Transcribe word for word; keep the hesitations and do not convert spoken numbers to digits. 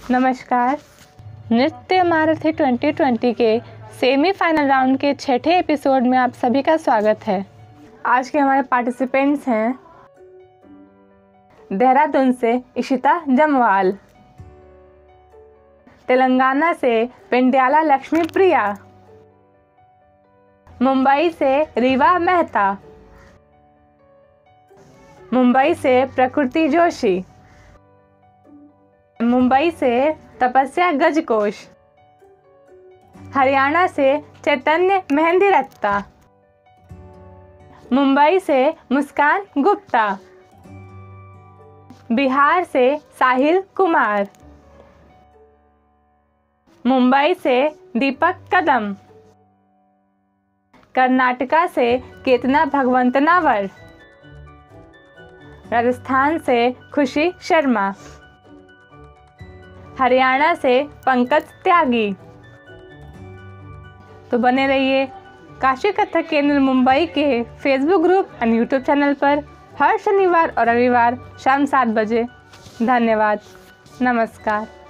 नमस्कार। Nritya Maharathi twenty twenty के semifinal round के छठे एपिसोड में आप सभी का स्वागत है। आज के हमारे पार्टिसिपेंट्स हैं देहरादून से इशिता जमवाल, तेलंगाना से पेंड्याला लक्ष्मी प्रिया, मुंबई से रीवा मेहता, मुंबई से प्रकृति जोशी, मुंबई से तपस्या गजकोश, हरियाणा से चैतन्य मेहंदी रत्ता, मुंबई से मुस्कान गुप्ता, बिहार से साहिल कुमार, मुंबई से दीपक कदम, कर्नाटका से केतना भगवंतनावर, राजस्थान से खुशी शर्मा, हरियाणा से पंकज त्यागी। तो बने रहिए काशी कथक केंद्र मुंबई के फेसबुक ग्रुप और यूट्यूब चैनल पर हर शनिवार और रविवार शाम सात बजे। धन्यवाद। नमस्कार।